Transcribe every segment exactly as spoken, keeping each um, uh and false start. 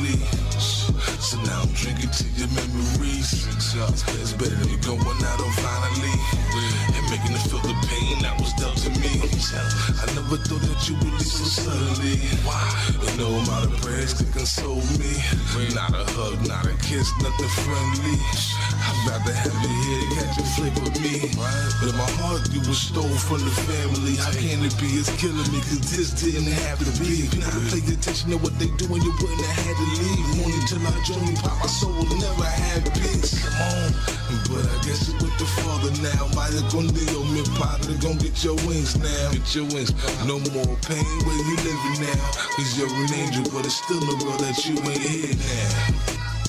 family. So now I'm drinking to your memories. It's better than you going out on finally and making it feel the pain that was dealt to me. I never thought that you would leave so suddenly. And no amount of prayers could console me. Not a hug, not a kiss, nothing friendly. I'd rather have you here to catch a flick with me. But in my heart, you were stolen from the family. How can it be? It's killing me, cause this didn't have to be. Now pay attention to what they do and you wouldn't have had to leave. Morning till I join you, pop, my soul will never have peace. Come on. But I guess it's with the father now. Vaya con Dios, mi padre, gon' get your wings now. Get your wings. No more pain where you living now. Cause you're an angel, but it's still a world that you ain't here now.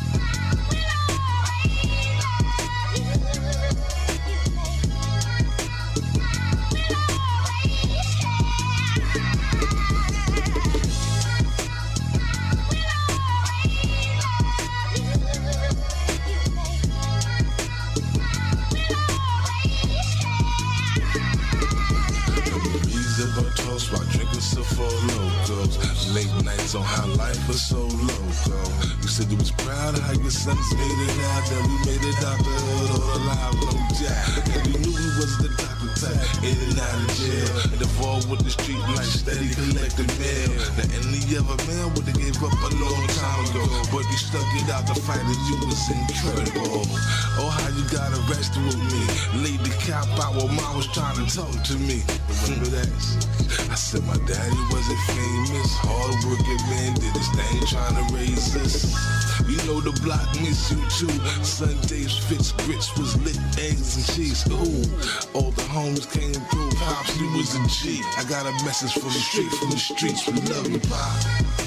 Late nights on how life was so loco. You said you was proud of how your sons made it out. That we made it out the hood all alive, no jack. And we knew we was the doctor type, in and out of jail. And involved with the street life, steady collecting mail. Now any other man would've gave up a long time ago, but you stuck it out to fight and you was incredible. Oh, how you got arrested with me. Laid the cop out while mom was trying to talk to me. Remember that? I said my daddy wasn't famous. Hard working man did his thing trying to raise us. You know the block miss you too. Sundays, Fitz, grits was lit, eggs and cheese. Ooh, all the homies came through. Pops, you was a G. I got a message from the street, from the streets. We love you, Pop.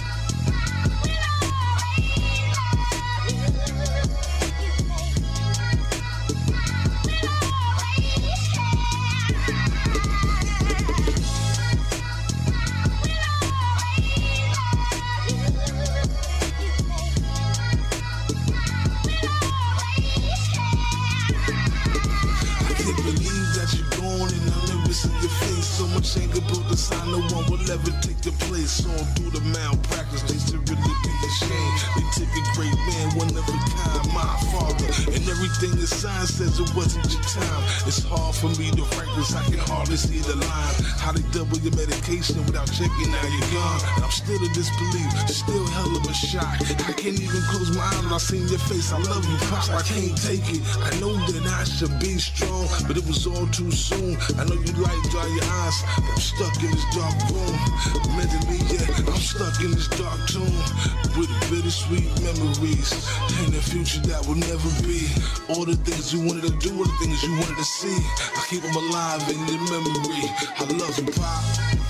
No one will ever take the place. On through the malpractice, they should really be ashamed. They took a great man, one of a kind, my father. And everything the sign says it wasn't your time. It's hard for me to write this, I can hardly see the line. How they double your medication without checking, now you're gone. And I'm still in disbelief, still hell of a shock. I can't even close my eyes when I see your face. I love you, Pop, I can't take it. I know that I should be strong, but it was all too soon. I know you like dry your eyes, but I'm stuck in this dark room. Mentally, yeah, I'm stuck in this dark tomb with bittersweet memories and a future that will never be. All the things you wanted to do, all the things you wanted to see, I keep them alive in your memory. I love you, Pop.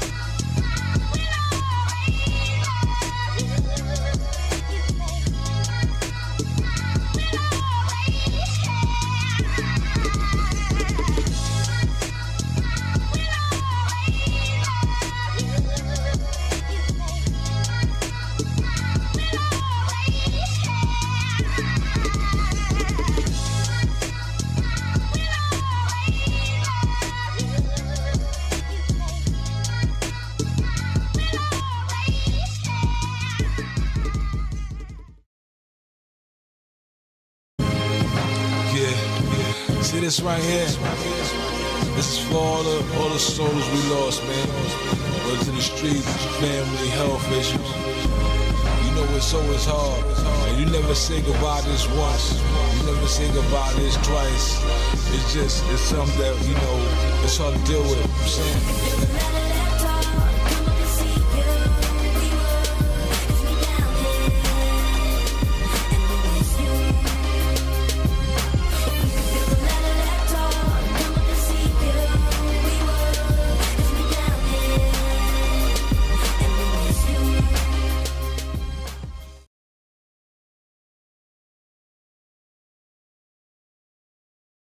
See this right here? This is for all the, all the souls we lost, man. Whether to the streets, family, health issues. You know it's always hard. And you never say goodbye this once. You never say goodbye this twice. It's just, it's something that, you know, it's hard to deal with. You know what I'm saying?